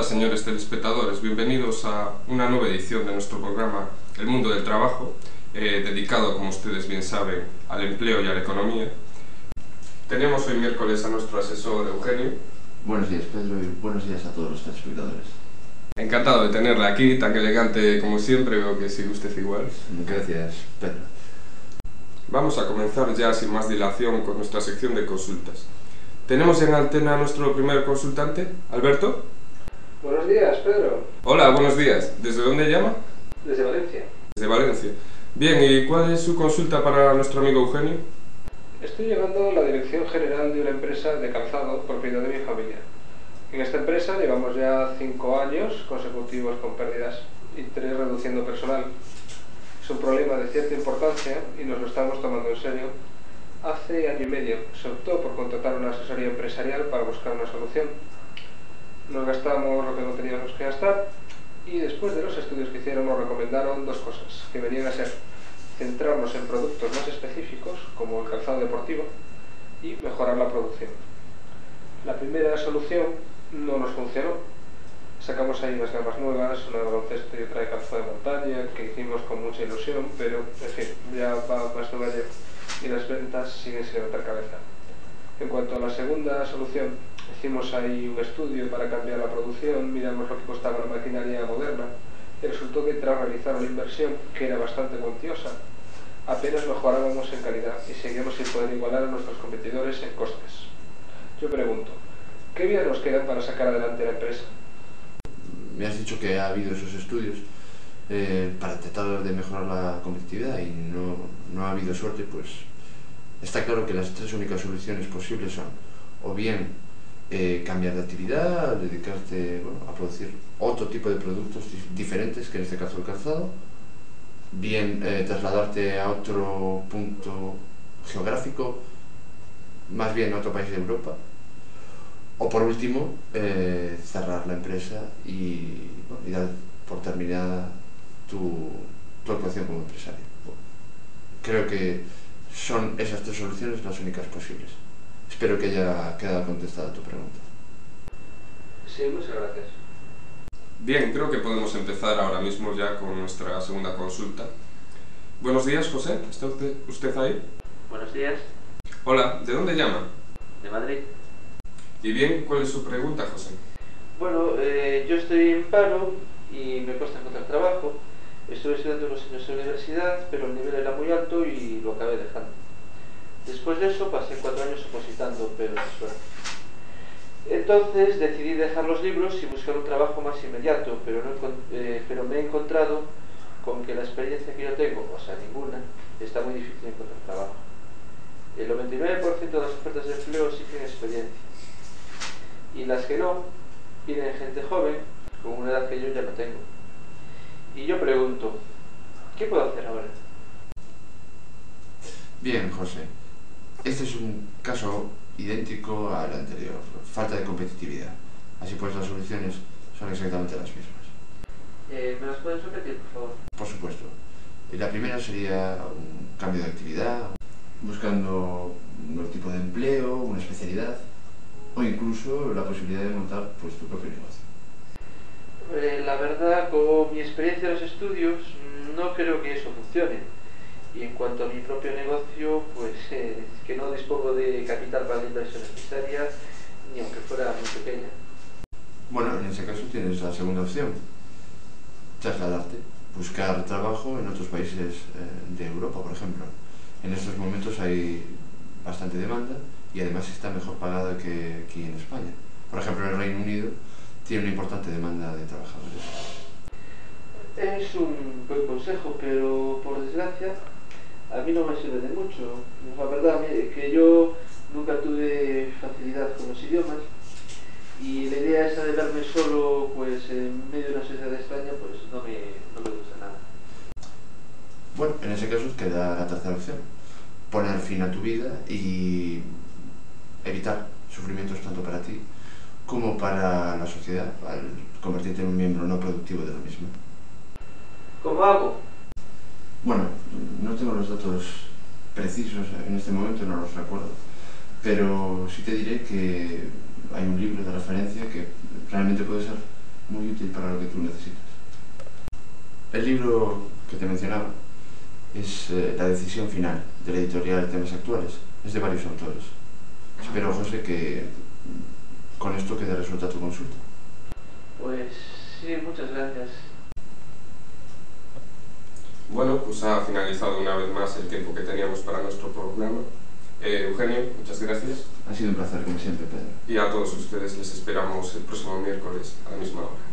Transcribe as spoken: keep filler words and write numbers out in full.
Hola señores telespectadores, bienvenidos a una nueva edición de nuestro programa El Mundo del Trabajo, eh, dedicado, como ustedes bien saben, al empleo y a la economía. Tenemos hoy miércoles a nuestro asesor Eugenio. Buenos días Pedro y buenos días a todos los telespectadores. Encantado de tenerla aquí, tan elegante como siempre, veo que sigue usted igual. Gracias Pedro. Vamos a comenzar ya sin más dilación con nuestra sección de consultas. Tenemos en antena a nuestro primer consultante, Alberto. Buenos días, Pedro. Hola, buenos días. ¿Desde dónde llama? Desde Valencia. Desde Valencia. Bien, ¿y cuál es su consulta para nuestro amigo Eugenio? Estoy llevando la dirección general de una empresa de calzado, propiedad de mi familia. En esta empresa llevamos ya cinco años consecutivos con pérdidas y tres reduciendo personal. Es un problema de cierta importancia y nos lo estamos tomando en serio. Hace año y medio se optó por contratar una asesoría empresarial para buscar una solución. Nos gastamos lo que no teníamos que gastar y después de los estudios que hicieron nos recomendaron dos cosas, que venían a ser centrarnos en productos más específicos, como el calzado deportivo, y mejorar la producción. La primera solución no nos funcionó. Sacamos ahí unas gamas nuevas, una de baloncesto y otra de calzado de montaña, que hicimos con mucha ilusión, pero, en fin, ya va más de un año y las ventas siguen sin levantar cabeza. En cuanto a la segunda solución, hicimos ahí un estudio para cambiar la producción, miramos lo que costaba la maquinaria moderna y resultó que tras realizar una inversión que era bastante cuantiosa, apenas mejorábamos en calidad y seguíamos sin poder igualar a nuestros competidores en costes. Yo pregunto, ¿qué vías nos quedan para sacar adelante la empresa? Me has dicho que ha habido esos estudios eh, para tratar de mejorar la competitividad y no, no ha habido suerte, pues está claro que las tres únicas soluciones posibles son o bien eh, cambiar de actividad, dedicarte bueno, a producir otro tipo de productos diferentes, que en este caso el calzado, bien eh, trasladarte a otro punto geográfico, más bien a otro país de Europa, o por último eh, cerrar la empresa y, bueno, y dar por terminada tu, tu actuación como empresario. Bueno, creo que son esas tres soluciones las únicas posibles. Espero que haya quedado contestada tu pregunta. Sí, muchas gracias. Bien, creo que podemos empezar ahora mismo ya con nuestra segunda consulta. Buenos días, José. ¿Está usted, usted ahí? Buenos días. Hola, ¿de dónde llama? De Madrid. Y bien, ¿cuál es su pregunta, José? Bueno, eh, yo estoy en paro y me cuesta encontrar trabajo. Estuve estudiando unos años en la universidad, pero el nivel era muy alto y lo acabé dejando. Después de eso pasé cuatro años opositando, pero sin suerte. Entonces decidí dejar los libros y buscar un trabajo más inmediato, pero, no, eh, pero me he encontrado con que la experiencia que yo tengo, o sea, ninguna, está muy difícil encontrar trabajo. El noventa y nueve por ciento de las ofertas de empleo sí tienen experiencia. Y las que no, piden gente joven, con una edad que yo ya no tengo. Y yo pregunto, ¿qué puedo hacer ahora? Bien, José. Este es un caso idéntico al anterior, falta de competitividad. Así pues, las soluciones son exactamente las mismas. Eh, ¿Me las puedes repetir, por favor? Por supuesto. La primera sería un cambio de actividad, buscando un nuevo tipo de empleo, una especialidad, o incluso la posibilidad de montar pues, tu propio negocio. Eh, la verdad, con mi experiencia en los estudios, no creo que eso funcione. Y en cuanto a mi propio negocio, pues eh, que no dispongo de capital para la inversión necesaria, ni aunque fuera muy pequeña. Bueno, en ese caso tienes la segunda opción, trasladarte, buscar trabajo en otros países eh, de Europa, por ejemplo. En estos momentos hay bastante demanda y además está mejor pagada que aquí en España. Por ejemplo, el Reino Unido tiene una importante demanda de trabajadores. Es un buen consejo, pero por desgracia a mí no me sirve de mucho. La verdad es que yo nunca tuve facilidad con los idiomas y la idea esa de verme solo pues, en medio de una sociedad extraña pues no me, no me gusta nada. Bueno, en ese caso queda la tercera opción, poner fin a tu vida y evitar sufrimientos tanto para ti como para la sociedad al convertirte en un miembro no productivo de la misma. ¿Cómo hago? Bueno, no tengo los datos precisos en este momento, no los recuerdo, pero sí te diré que hay un libro de referencia que realmente puede ser muy útil para lo que tú necesitas. El libro que te mencionaba es eh, La decisión final, de la editorial Temas Actuales. Es de varios autores. Espero, José, que con esto quede resuelta tu consulta. Pues sí, muchas gracias. Bueno, pues ha finalizado una vez más el tiempo que teníamos para nuestro programa. Eh, Eugenio, muchas gracias. Ha sido un placer, como siempre, Pedro. Y a todos ustedes les esperamos el próximo miércoles a la misma hora.